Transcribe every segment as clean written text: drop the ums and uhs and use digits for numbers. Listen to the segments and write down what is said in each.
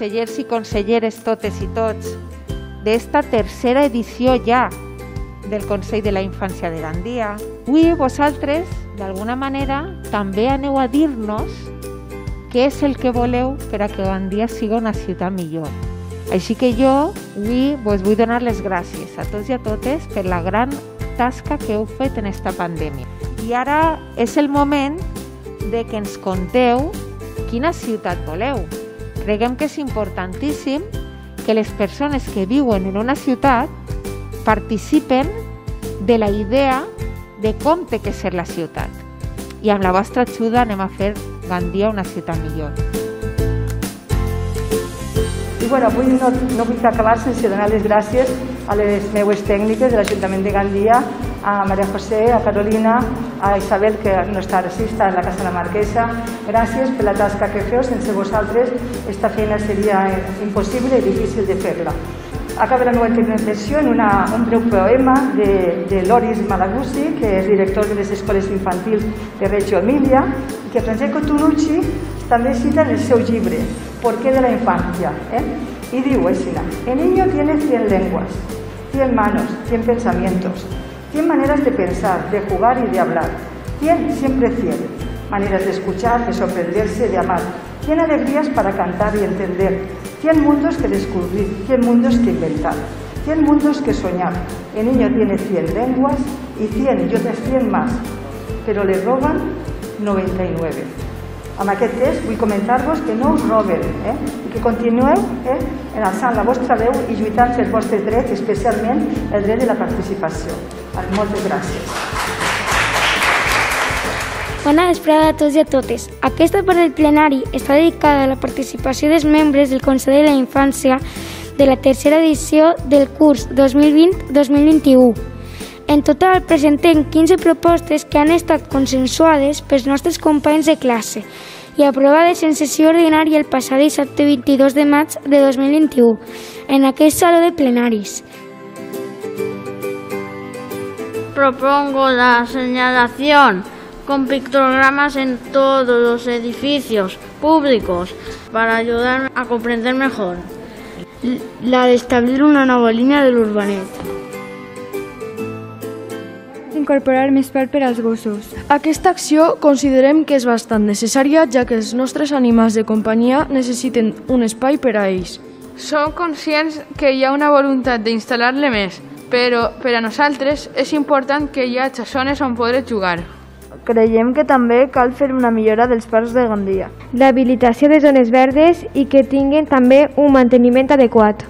consellers i conselleres totes i tots d'esta tercera edició ja del Consell de la Infància de Gandia. Avui vosaltres, d'alguna manera, també aneu a dir-nos què és el que voleu per a que Gandia siga una ciutat millor. Així que jo avui vos vull donar les gràcies a tots i a totes per la gran tasca que heu fet en esta pandèmia. I ara és el moment de que ens conteu quina ciutat voleu. Creiem que és importantíssim que les persones que viuen en una ciutat participen de la idea de com té que ser la ciutat. I amb la vostra ajuda anem a fer Gandia una ciutat millor. I avui no vull acabar sense donar les gràcies a les meues tècniques de l'Ajuntament de Gandia, a Maria José, a Carolina, a Isabel, que no està ara, sí, està en la Casa de la Marquesa. Gràcies per la tasca que feu. Sense vosaltres esta feina seria impossible i difícil de fer-la. Acaba la meva intervenció en un breu poema de Loris Malaguzzi, que és director de les escoles infantils de Reggio Emilia, i que Francesco Tonucci també cita en el seu llibre, ¿Por qué de la infancia? Y digo, el niño tiene 100 lenguas, 100 manos, 100 pensamientos, 100 maneras de pensar, de jugar y de hablar, 100, siempre 100, maneras de escuchar, de sorprenderse, de amar, 100 alegrías para cantar y entender, 100 mundos que descubrir, 100 mundos que inventar, 100 mundos que soñar. El niño tiene 100 lenguas y 100 y otras 100 más, pero le roban 99. Amb aquest text vull comentar-vos que no us roben i que continueu alçant la vostra veu i lluitant pels vostres drets, especialment el dret de la participació. Moltes gràcies. Bona vesprada a tots i a totes. Aquesta part del plenari està dedicada a la participació dels membres del Consell de la Infància de la tercera edició del curs 2020-2021. En total presentem 15 propostes que han estat consensuades pels nostres companys de classe i aprovades en sessió ordinària el passat dissabte 22 de maig de 2021 en aquest saló de plenaris. Propongo la señalación con pictogramas en todos los edificios públicos para ayudar a comprender mejor. La de establir una nova línia de l'urbanet. Incorporar més parc per als gossos. Aquesta acció considerem que és bastant necessària, ja que els nostres animals de companyia necessiten un espai per a ells. Som conscients que hi ha una voluntat d'instal·lar-ne més, però per a nosaltres és important que hi hagi zones on poder jugar. Creiem que també cal fer una millora dels parcs de Gandia. L'habilitació de zones verdes i que tinguin també un manteniment adequat.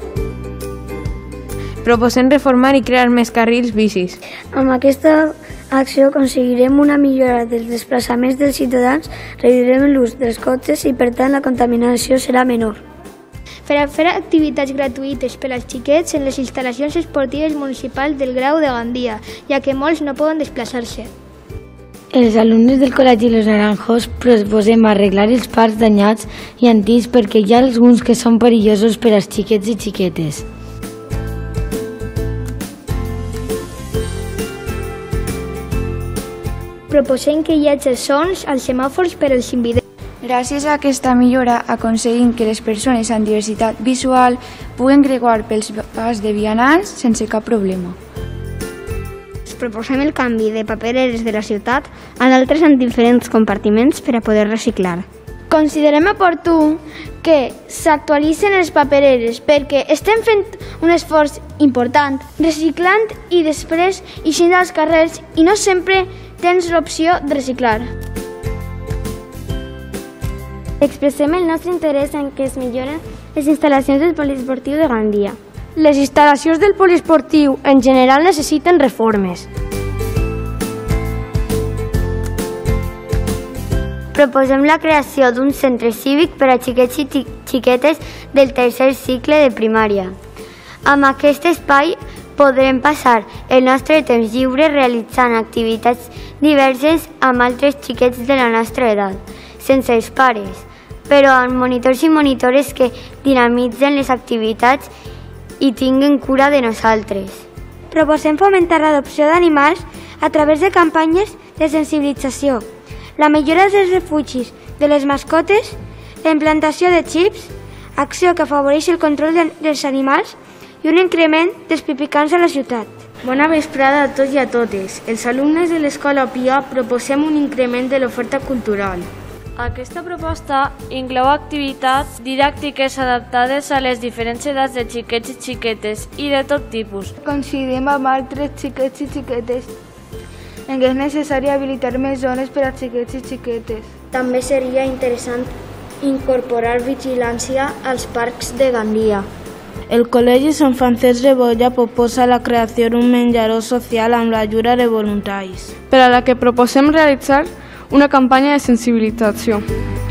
Proposem reformar i crear més carrils bicis. Amb aquesta acció aconseguirem una millora dels desplaçaments dels ciutadans, reduirem l'ús dels cotxes i per tant la contaminació serà menor. Per a fer activitats gratuïtes per als xiquets en les instal·lacions esportives municipals del Grau de Gandia, ja que molts no poden desplaçar-se. Els alumnes del Col·legi Los Naranjos proposem arreglar els parcs danyats i antics perquè hi ha alguns que són perillosos per als xiquets i xiquetes. Proposem que hi hagi sons als semàfors per als invidents. Gràcies a aquesta millora aconseguim que les persones amb diversitat visual puguen creuar pels pas de vianants sense cap problema. Proposem el canvi de papereres de la ciutat a d'altres en diferents compartiments per a poder reciclar. Considerem oportú que s'actualitzen les papereres perquè estem fent un esforç important reciclant i després eixint als carrers i no sempre tens l'opció de reciclar. Expressem el nostre interès en que es milloren les instal·lacions del poliesportiu de Gandia. Les instal·lacions del poliesportiu en general necessiten reformes. Proposem la creació d'un centre cívic per a xiquets i xiquetes del tercer cicle de primària. Amb aquest espai podrem passar el nostre temps lliure realitzant activitats diverses amb altres xiquets de la nostra edat, sense els pares, però amb monitors i monitores que dinamitzen les activitats i tinguen cura de nosaltres. Proposem fomentar l'adopció d'animals a través de campanyes de sensibilització, la millora dels refugis de les mascotes, la implantació de xips acció que afavoreix el control dels animals i un increment dels pipicans a la ciutat. Bona vesprada a tots i a totes. Els alumnes de l'Escola Pia proposem un increment de l'oferta cultural. Aquesta proposta inclou activitats didàctiques adaptades a les diferents edats de xiquets i xiquetes i de tot tipus. Coincidim amb altres xiquets i xiquetes en què és necessari habilitar més zones per a xiquets i xiquetes. També seria interessant incorporar vigilància als parcs de Gandia. El Col·legi Sant Francesc de Bolla proposa la creació d'un menjador social amb l'ajuda de voluntaris, per a la que proposem realitzar una campanya de sensibilització.